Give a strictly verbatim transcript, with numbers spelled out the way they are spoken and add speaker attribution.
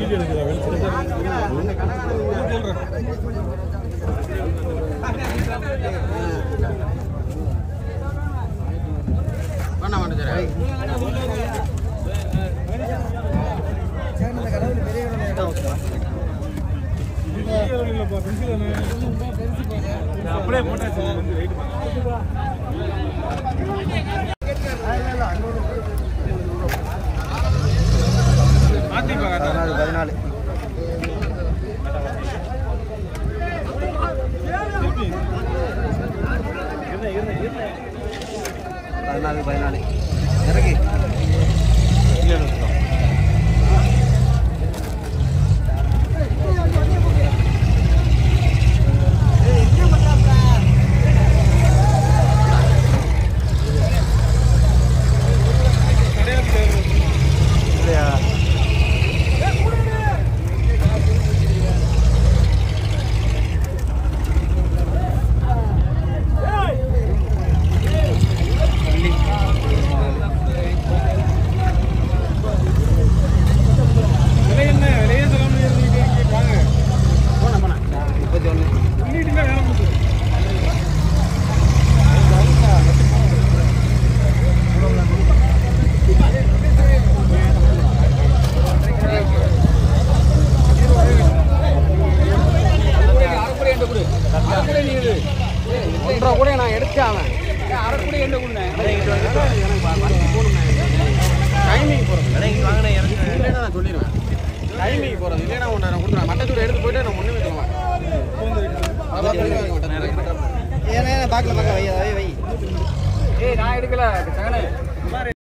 Speaker 1: அப்படியே போட்டாச்சு பதினாலு பதினாலு பதினாலு இறக்கி கூட நான் எடுத்தேன் அரை கூட என்ன கொடுனேன் டைமிங் போகிறேன் வாங்கினேன் நான் சொல்லிடுவேன் டைமிங் போகிறது இல்லைன்னா ஒன்று நான் கொடுத்துருவேன் மட்டத்தூர் எடுத்து போயிட்டு நான் ஒன்றுமே சொல்லுவேன் ஏன்னா பார்க்கல பார்க்க வை வை ஏய் நான் எடுக்கல